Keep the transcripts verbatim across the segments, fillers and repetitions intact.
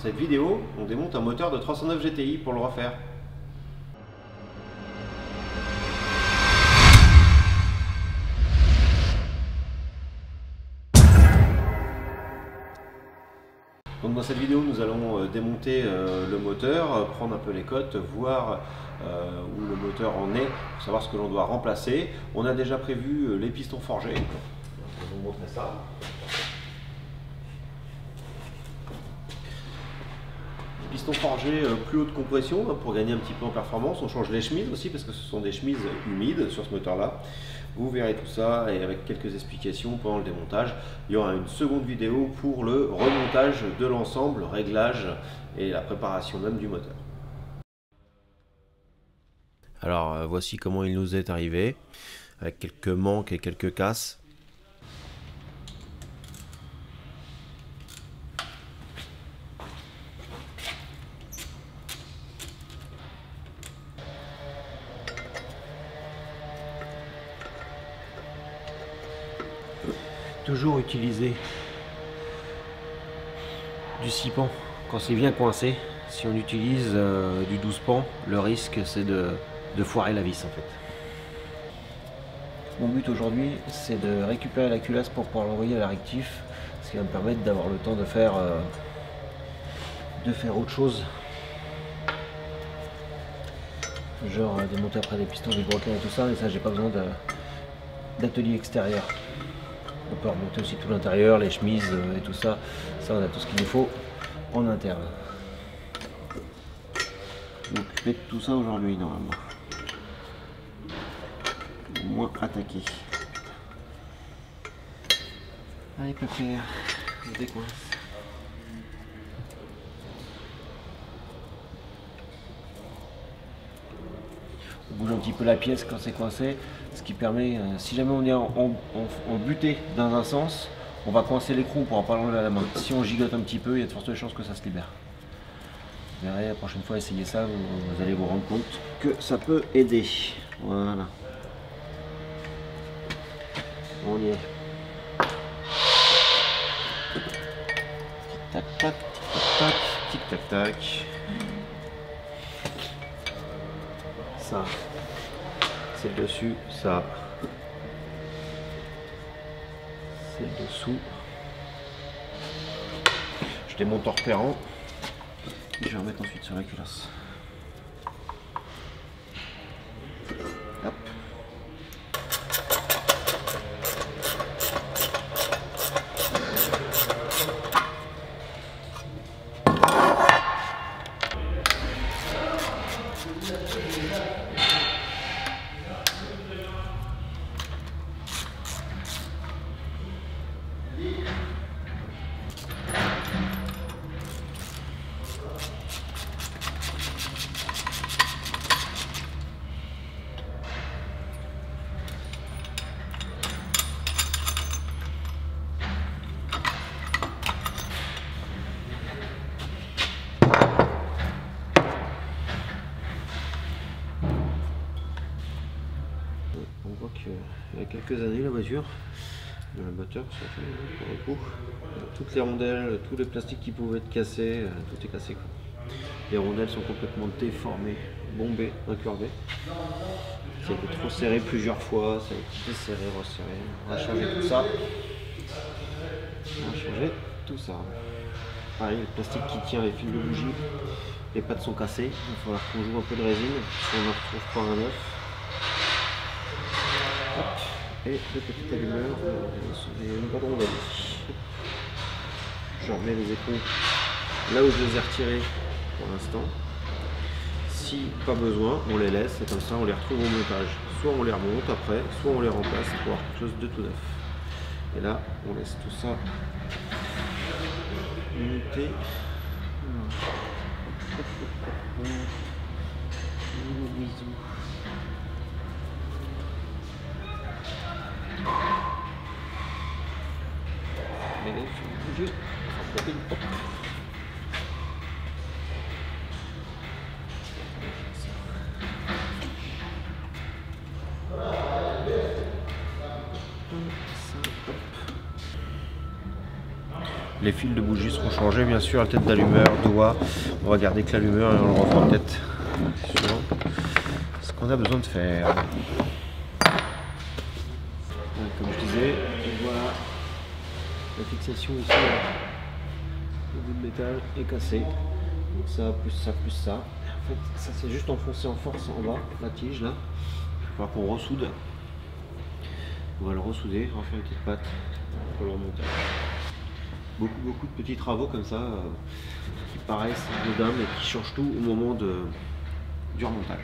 cette vidéo, on démonte un moteur de trois cent neuf G T I pour le refaire. Donc dans cette vidéo, nous allons euh, démonter euh, le moteur, euh, prendre un peu les cotes, voir euh, où le moteur en est, pour savoir ce que l'on doit remplacer. On a déjà prévu euh, les pistons forgés. Je vais vous montrer ça. Pistons forgés euh, plus haute compression hein, pour gagner un petit peu en performance. On change les chemises aussi parce que ce sont des chemises humides sur ce moteur là. Vous verrez tout ça et avec quelques explications pendant le démontage. Il y aura une seconde vidéo pour le remontage de l'ensemble, le réglage et la préparation même du moteur. Alors euh, voici comment il nous est arrivé, avec quelques manques et quelques casses. Toujours utiliser du six pans quand c'est bien coincé. Si on utilise euh, du douze pans, le risque c'est de, de foirer la vis en fait. Mon but aujourd'hui c'est de récupérer la culasse pour pouvoir l'envoyer à la rectif, ce qui va me permettre d'avoir le temps de faire, euh, de faire autre chose. Genre euh, démonter après des pistons, des broquins et tout ça, et ça j'ai pas besoin d'atelier extérieur. On peut remonter aussi tout l'intérieur, les chemises et tout ça. Ça, on a tout ce qu'il nous faut en interne. Je vais m'occuper de tout ça aujourd'hui, normalement. Au moins attaquer. Allez, pépère, je décoince. On bouge un petit peu la pièce quand c'est coincé. Ce qui permet, euh, si jamais on est en, en, en, en buté dans un sens, on va coincer l'écrou, on ne pourra pas l'enlever à la main. Si on gigote un petit peu, il y a de fortes chances que ça se libère. Vous verrez, la prochaine fois, essayez ça, vous, vous allez vous rendre compte que ça peut aider. Voilà. On y est. Tic tac tac, tic tac tac, tic tac tac. Ça. C'est le dessus, ça c'est le dessous. Je démonte en repérant et je vais remettre ensuite sur la culasse. Hop. On voit qu'il y a quelques années la voiture, le moteur surtout pour le coup, toutes les rondelles, tous les plastiques qui pouvaient être cassés, tout est cassé quoi. Les rondelles sont complètement déformées, bombées, incurvées. Ça a été trop serré plusieurs fois, ça a été desserré, resserré. On va changer tout ça. On va changer tout ça. Pareil, le plastique qui tient les fils de bougie, les pattes sont cassées, il va falloir qu'on joue un peu de résine si on ne retrouve pas un neuf. Et le petit allumeur, euh, une bonne rondelle ici. Je remets les écrous là où je les ai retirés pour l'instant. Si pas besoin, on les laisse et comme ça on les retrouve au montage. Soit on les remonte après, soit on les remplace pour avoir quelque chose de tout neuf. Et là, on laisse tout ça monter. Bisous. Mais il faut bouger. Hop. Les fils de bougie seront changés, bien sûr, la tête d'allumeur, doigt. On va garder que l'allumeur et on le refera peut-être suivant ce qu'on a besoin de faire. Comme je disais, voilà, la fixation ici, le bout de métal est cassé. Donc ça, plus ça, plus ça. En fait, ça c'est juste enfoncé en force en bas, la tige là. Il va falloir qu'on ressoude. On va le ressouder, on va faire une petite patte pour le remontage. Beaucoup, beaucoup de petits travaux comme ça euh, qui paraissent anodins mais qui changent tout au moment de, du remontage.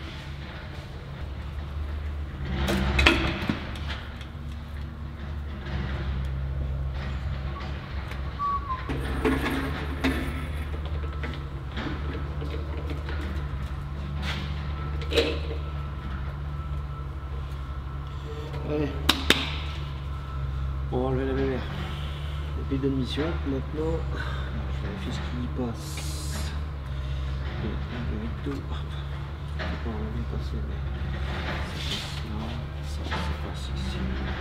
Allez, on va enlever la mémère. La pile d'admission. Maintenant, je vérifie ce qui y passe. Et un, deux, deux. Je ne peux pas enlever passer, mais ça passe là, ça, ça passe ici.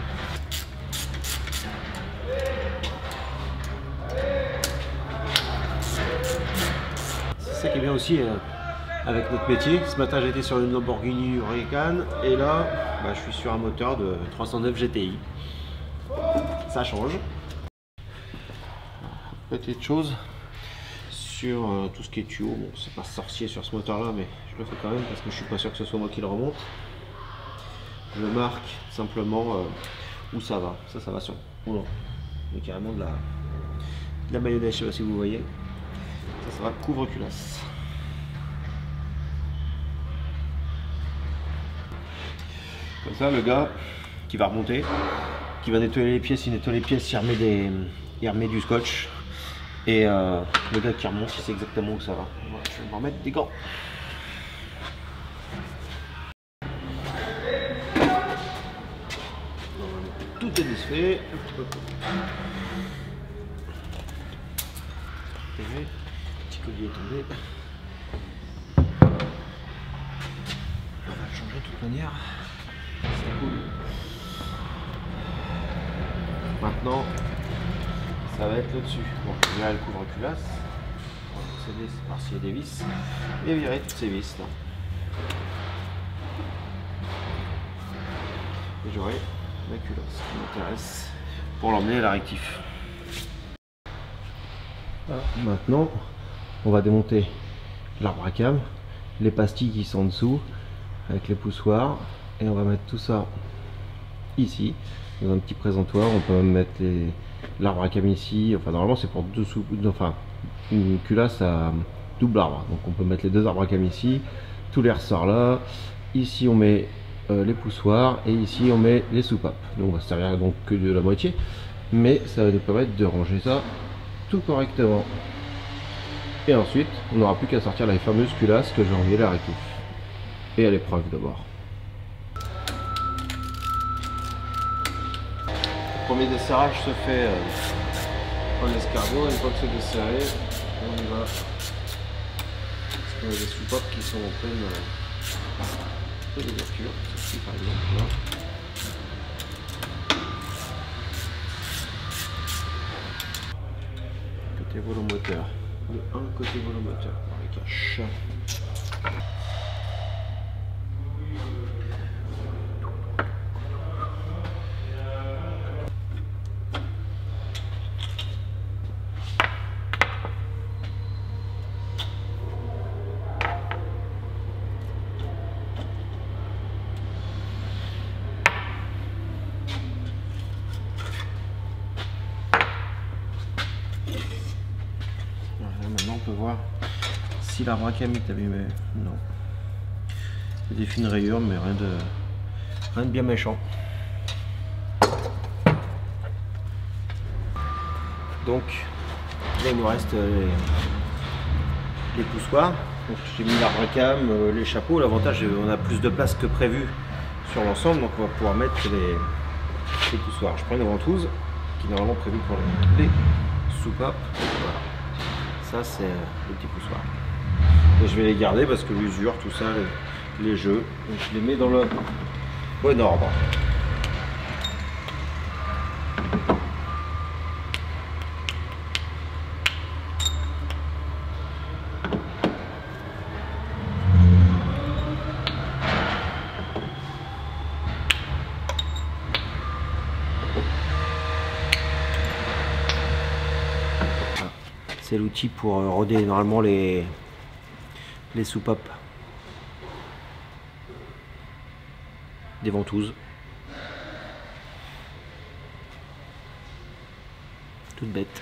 C'est ça qui est bien aussi euh, avec notre métier. Ce matin j'étais sur une Lamborghini Huracan et là bah, je suis sur un moteur de trois cent neuf G T I. Ça change. Petite chose sur euh, tout ce qui est tuyau. Bon, c'est pas sorcier sur ce moteur là, mais je le fais quand même parce que je suis pas sûr que ce soit moi qui le remonte. Je marque simplement euh, où ça va. Ça, ça va sur. Oh non, il y a carrément de la, de la mayonnaise, je sais pas si vous voyez. Ça, ça va couvre-culasse. Comme ça, le gars qui va remonter, qui va nettoyer les pièces, il nettoie les pièces, il remet, des, il remet du scotch. Et euh, le gars qui remonte, il sait exactement où ça va. Voilà, je vais me remettre des gants. Tout est défait. Un petit peu. Petit collier est tombé. On va le changer de toute manière. C'est cool. Maintenant, ça va être là-dessus. Bon, je vais virer le couvre-culasse. On va procéder par s'il y a des vis. Et virer toutes ces vis là. Et j'aurai la culasse qui m'intéresse pour l'emmener à la rectif. Ah, maintenant, on va démonter l'arbre à cam, les pastilles qui sont en dessous, avec les poussoirs, et on va mettre tout ça ici, dans un petit présentoir. On peut même mettre l'arbre à cam ici, enfin normalement c'est pour deux sous, enfin une culasse à double arbre, donc on peut mettre les deux arbres à cam ici, tous les ressorts là, ici on met euh, les poussoirs, et ici on met les soupapes. Donc on va se servir donc que de la moitié, mais ça va nous permettre de ranger ça tout correctement. Et ensuite, on n'aura plus qu'à sortir la fameuse culasse que j'ai envoyée à la rectif. Et à l'épreuve d'abord. Le premier desserrage se fait euh, en escargot. Une fois que c'est desserré, on y va. Parce qu'on a des soupapes qui sont en pleine euh, ouverture. Ceci par exemple là. Côté volomoteur. Le un côté volomoteur par les caches. Maintenant on peut voir si l'arbre à cam est abîmé. Non. Il y a des fines rayures mais rien de, rien de bien méchant. Donc là il nous reste les, les poussoirs. J'ai mis l'arbre à cam, les chapeaux. L'avantage c'est qu'on a plus de place que prévu sur l'ensemble, donc on va pouvoir mettre les, les poussoirs. Je prends une ventouse qui est normalement prévue pour les, les soupapes. Voilà. Ça c'est le petit poussoir. Et je vais les garder parce que l'usure, tout ça, les, les jeux, donc je les mets dans le bon ordre. C'est l'outil pour roder normalement les, les soupapes des ventouses. Toute bête.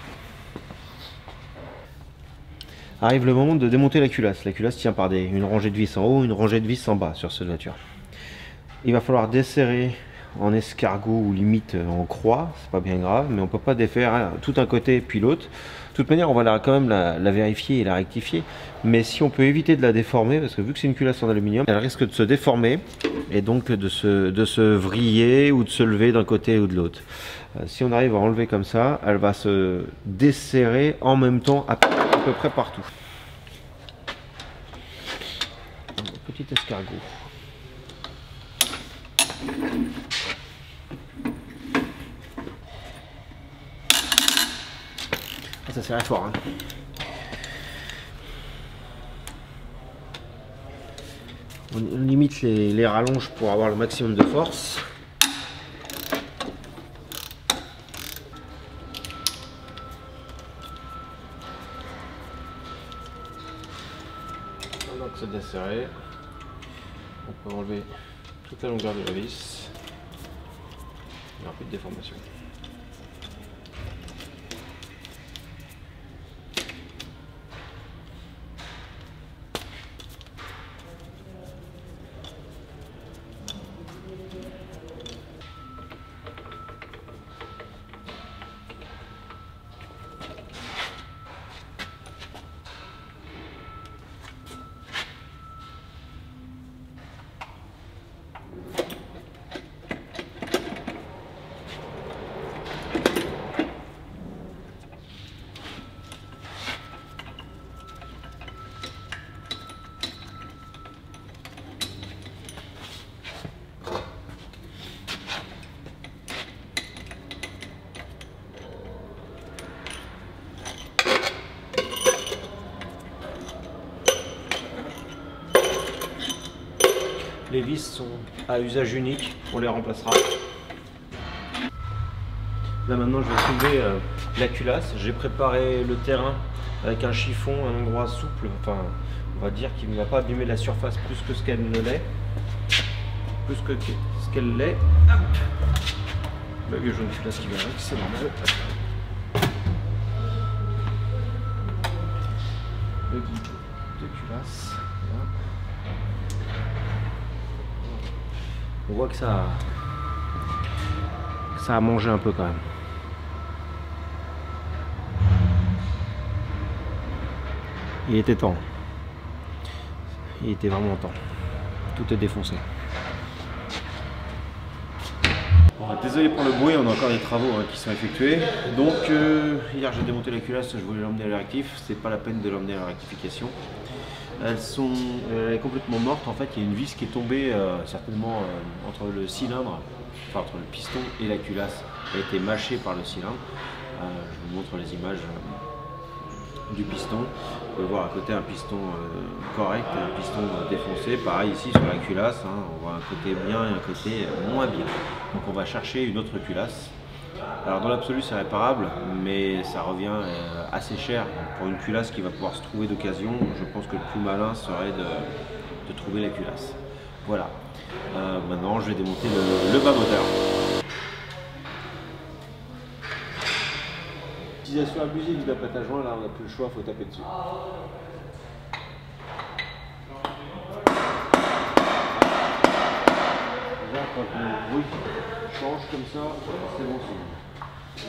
Arrive le moment de démonter la culasse. La culasse tient par des, une rangée de vis en haut, une rangée de vis en bas sur cette voiture. Il va falloir desserrer en escargot ou limite en croix, c'est pas bien grave, mais on peut pas défaire tout un côté puis l'autre. De toute manière, on va la, quand même la, la vérifier et la rectifier, mais si on peut éviter de la déformer, parce que vu que c'est une culasse en aluminium, elle risque de se déformer et donc de se, de se vriller ou de se lever d'un côté ou de l'autre. Euh, si on arrive à enlever comme ça, elle va se desserrer en même temps à, à peu près partout. Petit escargot. Ça serrait fort, hein. On limite les, les rallonges pour avoir le maximum de force. Donc c'est desserré. On peut enlever toute la longueur de la vis. Il n'y aura plus de déformation. Les vis sont à usage unique, on les remplacera. Là maintenant je vais soulever euh, la culasse. J'ai préparé le terrain avec un chiffon, un endroit souple, enfin on va dire qu'il ne va pas abîmer la surface plus que ce qu'elle ne l'est. Plus que ce qu'elle l'est. Le vieux jaune culasse qui va avec, c'est normal. Le guide de culasse. Voilà. On voit que ça, que ça a mangé un peu quand même. Il était temps. Il était vraiment temps. Tout est défoncé. Bon, désolé pour le bruit, on a encore des travaux hein, qui sont effectués. Donc euh, hier j'ai démonté la culasse, je voulais l'emmener à la rectif. C'est pas la peine de l'emmener à la rectification. Elles sont, elle est complètement morte. En fait, il y a une vis qui est tombée euh, certainement euh, entre le cylindre, enfin entre le piston et la culasse. Elle a été mâchée par le cylindre. Euh, je vous montre les images euh, du piston. Vous pouvez voir à côté un piston euh, correct et un piston euh, défoncé. Pareil ici sur la culasse, hein, on voit un côté bien et un côté moins bien. Donc on va chercher une autre culasse. Alors dans l'absolu c'est réparable, mais ça revient euh, assez cher. Donc, pour une culasse qui va pouvoir se trouver d'occasion, je pense que le plus malin serait de, de trouver la culasse. Voilà. Euh, maintenant je vais démonter le, le bas moteur. Utilisation abusive du pâte à joint, là on n'a plus le choix, il faut taper dessus. Déjà quand le bruit change comme ça, c'est bon signe.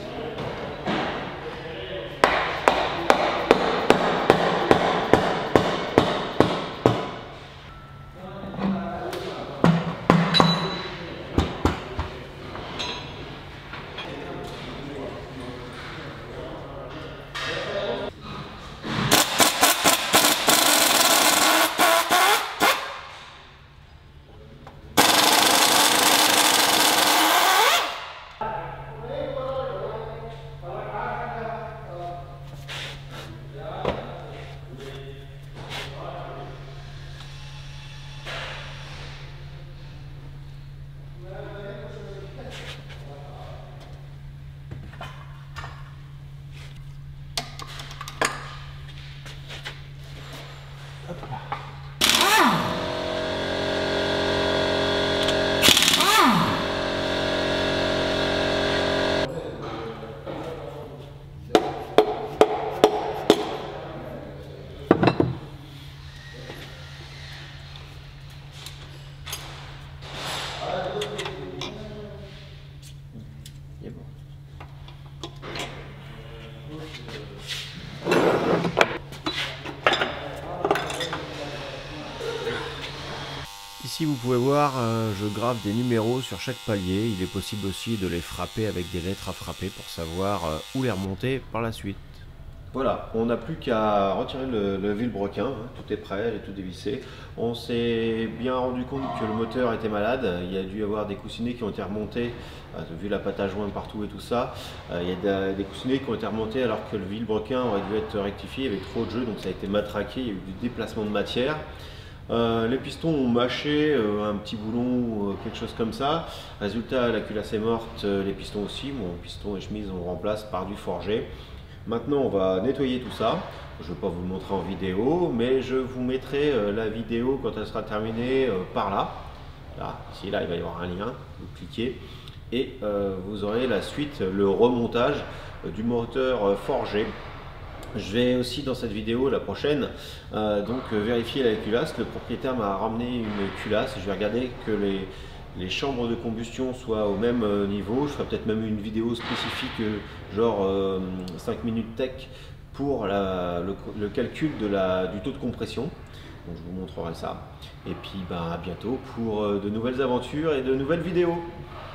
ici vous pouvez voir, euh, je grave des numéros sur chaque palier. Il est possible aussi de les frapper avec des lettres à frapper pour savoir euh, où les remonter par la suite. Voilà, on n'a plus qu'à retirer le, le vilebrequin, hein, tout est prêt, elle est tout dévissé. On s'est bien rendu compte que le moteur était malade, il y a dû y avoir des coussinets qui ont été remontés, euh, vu la pâte à joint partout et tout ça, euh, il y a des, des coussinets qui ont été remontés alors que le vilebrequin aurait dû être rectifié, il y avait trop de jeu, donc ça a été matraqué, il y a eu du déplacement de matière. Euh, les pistons ont mâché, euh, un petit boulon, euh, quelque chose comme ça. Résultat, la culasse est morte, euh, les pistons aussi. Bon, piston et chemise on remplace par du forgé. Maintenant, on va nettoyer tout ça. Je ne vais pas vous le montrer en vidéo, mais je vous mettrai euh, la vidéo quand elle sera terminée euh, par là. Là, ici, là, il va y avoir un lien. Vous cliquez et euh, vous aurez la suite, le remontage euh, du moteur euh, forgé. Je vais aussi dans cette vidéo, la prochaine, euh, donc euh, vérifier la culasse. Le propriétaire m'a ramené une culasse. Je vais regarder que les, les chambres de combustion soient au même euh, niveau. Je ferai peut-être même une vidéo spécifique, euh, genre euh, cinq minutes tech, pour la, le, le calcul de la, du taux de compression. Donc, je vous montrerai ça. Et puis ben, à bientôt pour euh, de nouvelles aventures et de nouvelles vidéos.